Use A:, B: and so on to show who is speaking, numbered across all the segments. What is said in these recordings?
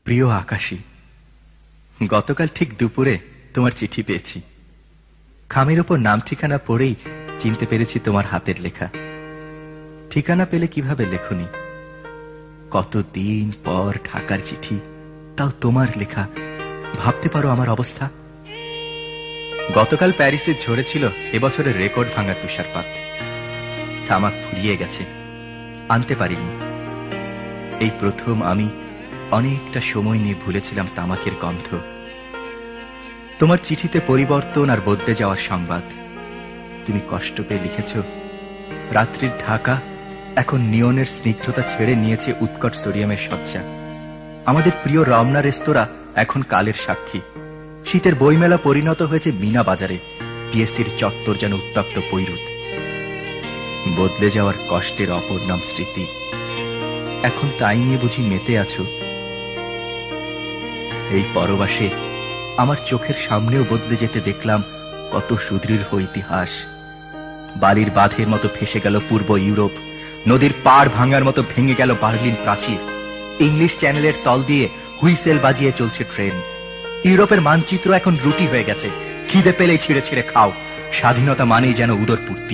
A: প্রিয় আকাশী, গতকাল ঠিক দুপুরে তোমার চিঠি পেয়েছি। খামের ওপর নাম ঠিকানা পড়েই চিনতে পেরেছি তোমার হাতের লেখা। ঠিকানা পেলে কিভাবে লেখনি? কতদিন পর ঢাকার চিঠি, তাও তোমার লেখা। ভাবতে পারো আমার অবস্থা। গতকাল প্যারিসে ঝরেছিল এবছরের রেকর্ড ভাঙা তুষারপাত। তামাক ফুরিয়ে গেছে, আনতে পারিনি। এই প্রথম আমি অনেকটা সময় নিয়ে ভুলেছিলাম তামাকের গন্ধ। তোমার চিঠিতে পরিবর্তন আর বদলে যাওয়ার সংবাদ। তুমি কষ্ট পেয়ে লিখেছ, রাত্রির ঢাকা এখন নিয়নের স্নিগ্ধতা ছেড়ে নিয়েছে উৎকট সোডিয়ামের সজ্জা। আমাদের প্রিয় রমনা রেস্তোরাঁ এখন কালের সাক্ষী। শীতের বইমেলা পরিণত হয়েছে মিনা বাজারে। টিএসসির চত্বর যেন উত্তপ্ত বৈরুত। বদলে যাওয়ার কষ্টের অপর নাম স্মৃতি। এখন তাই নিয়ে বুঝি মেতে আছো? এই পরবাসে আমার চোখের সামনেও বদলে যেতে দেখলাম কত সুদৃঢ় ইতিহাস। বালির বাঁধের মতো ফেসে গেল পূর্ব ইউরোপ। নদীর পাড় ভাঙার মতো ভেঙে গেল বার্লিন প্রাচীর। ইংলিশ চ্যানেলের তল দিয়ে হুইসেল বাজিয়ে চলছে ট্রেন। ইউরোপের মানচিত্র এখন রুটি হয়ে গেছে। খিদে পেলেই ছিঁড়ে ছিঁড়ে খাও। স্বাধীনতা মানেই যেন উদরপূর্তি।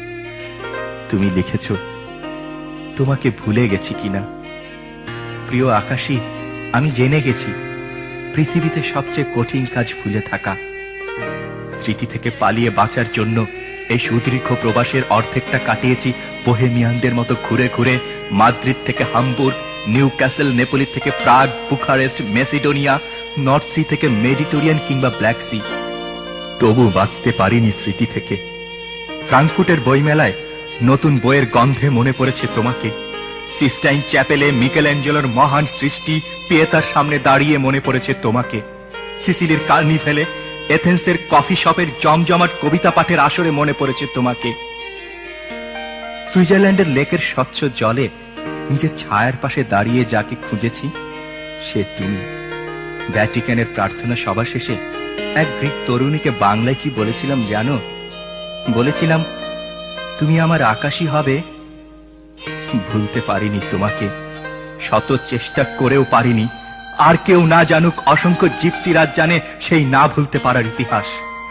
A: তুমি লিখেছ, তোমাকে ভুলে গেছি কিনা। প্রিয় আকাশী, আমি জেনে গেছি পৃথিবীতে সবচেয়ে কঠিন কাজ ভুলে থাকা। স্মৃতি থেকে পালিয়ে বাঁচার জন্য এই সুদীর্ঘ প্রবাসের অর্ধেকটা কাটিয়েছি বোহেমিয়ানদের মতো ঘুরে ঘুরে। মাদ্রিদ থেকে হামবুর্গ, নিউ ক্যাসেল, নেপোলি থেকে Prague, Bucharest, Macedonia, North Sea থেকে মেডিটেরিয়ান কিংবা ব্ল্যাক সি। তবু বাঁচতে পারিনি স্মৃতি থেকে। ফ্রাঙ্কফুর্টের বইমেলায় নতুন বইয়ের গন্ধে মনে পড়েছে তোমাকে। সিস্টাইন চ্যাপেলে মিকেলঅ্যাঞ্জেলোর মহান সৃষ্টি পিয়েতার সামনে দাঁড়িয়ে মনে পড়েছে তোমাকে। সিসিলির কার্নিভেলে এথেন্সের কফি শপের জমজমাট কবিতা পাঠের আসরে মনে পড়েছে তোমাকে। সুইজারল্যান্ডের লেকের স্বচ্ছ জলে নিজের ছায়ার পাশে দাঁড়িয়ে যাকে খুঁজেছি সে তুমি। ভ্যাটিকানের প্রার্থনা সভা শেষে এক গ্রিক তরুণীকে বাংলায় কি বলেছিলাম জানো? বলেছিলাম, তুমি আমার আকাশী হবে। ভুলতে পারিনি তোমাকে, শত চেষ্টা করেও পারিনি। আর কেউ না জানুক, অসংখ্য জিপসি রাত জানে সেই না ভুলতে পারার ইতিহাস।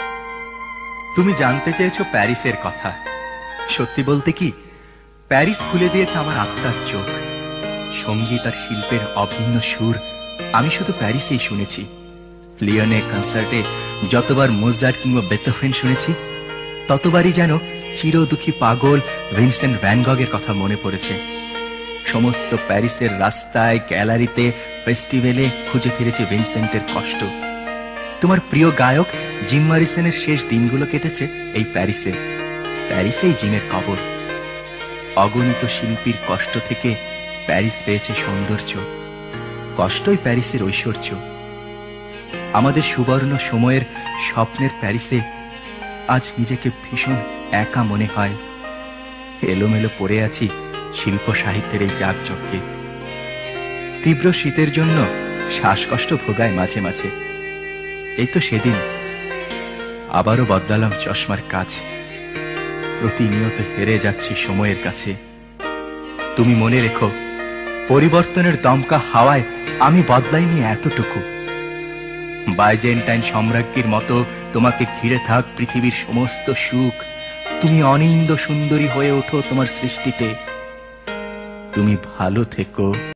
A: তুমি জানতে চেয়েছো প্যারিসের কথা। সত্যি বলতে কি, প্যারিস খুলে দিয়েছে আমার আত্মার চোখ। সঙ্গীত আর শিল্পের অভিন্ন সুর আমি শুধু প্যারিসেই শুনেছি। লিওনে কনসার্টে যতবার মোজার্ট কিংবা বেথোভেন শুনেছি, ততবারই যেন চিরদুঃখী পাগল ভিনসেন্ট ভ্যান গগের কথা মনে পড়েছে। সমস্ত প্যারিসের রাস্তায়, গ্যালারিতে, ফেস্টিভ্যালে খুঁজে ফিরেছে ভিনসেন্টের কষ্ট। তোমার প্রিয় গায়ক জিম মরিসনের শেষ দিনগুলো কেটেছে এই প্যারিসে। প্যারিসেই জিমের কবর। অগণিত শিল্পীর কষ্ট থেকে প্যারিস পেয়েছে সৌন্দর্য। কষ্টই প্যারিসের ঐশ্বর্য। আমাদের সুবর্ণ সময়ের স্বপ্নের প্যারিসে আজ নিজেকে ভীষণ একা মনে হয়। এলোমেলো পড়ে আছি শিল্প সাহিত্যের এই জাঁকজমকে। তীব্র শীতের জন্য শ্বাসকষ্ট ভোগায় মাঝে মাঝে। এই তো সেদিন আবারও বদলালাম চশমার কাজ। প্রতিনিয়ত হেরে যাচ্ছি সময়ের কাছে। তুমি মনে রেখো, পরিবর্তনের দমকা হাওয়ায় আমি বদলাইনি এতটুকু। বাইজেন্টাইন সম্রাজ্ঞীর মতো তোমাকে ঘিরে থাক পৃথিবীর সমস্ত সুখ। তুমি অনিন্দ্য সুন্দরী হয়ে ওঠো তোমার সৃষ্টিতে। তুমি ভালো থেকো।